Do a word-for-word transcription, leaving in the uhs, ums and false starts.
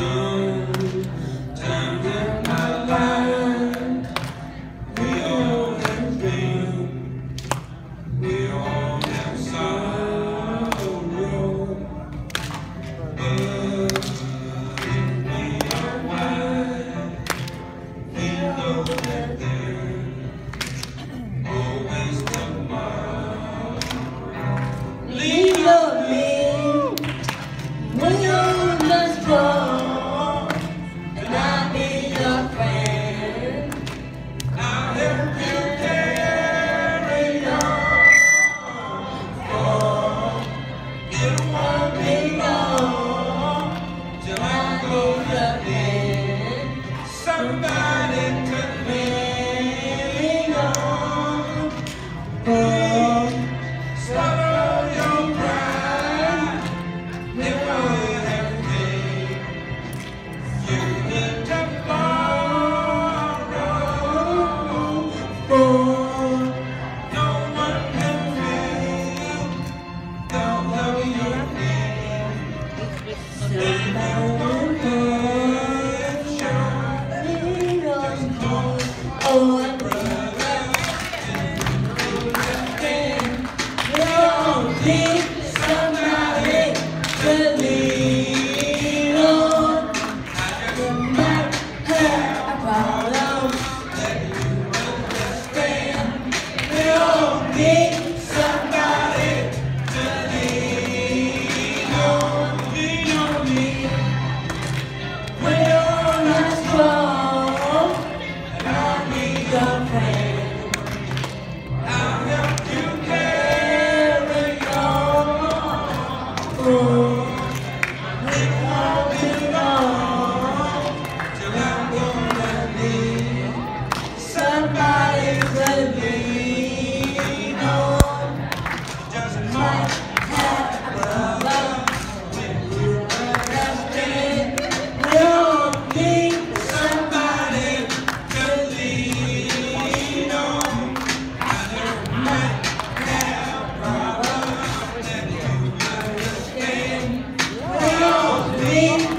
Sometimes in my life, we all have pain, we all have sorrow, but if we are wise, we know that there's always tomorrow. Lean on me when you're not strong, and I'll be your friend. I'll help you carry on, for it won't be long till I go to bed. Somebody to lean on, for swallow your pride. Never have faith, you need to borrow, for no one can feel the love you need. Somebody will show just hold on, brother. You don't need somebody to lean on. You might have a problem that you understand. You don't need somebody to lean on. Lean on me when you're not strong, and I'll be your friend. I'll help you carry on. Oh, it won't be long till I'm gonna need somebody to lean on. Just might have a problem when you understand. You need somebody to lean on. I just might have a problem that you understand. You need